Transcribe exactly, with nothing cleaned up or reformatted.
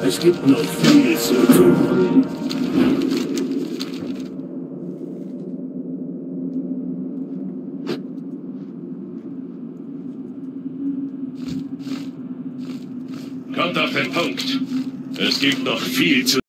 Es gibt noch viel zu tun. Kommt auf den Punkt. Es gibt noch viel zu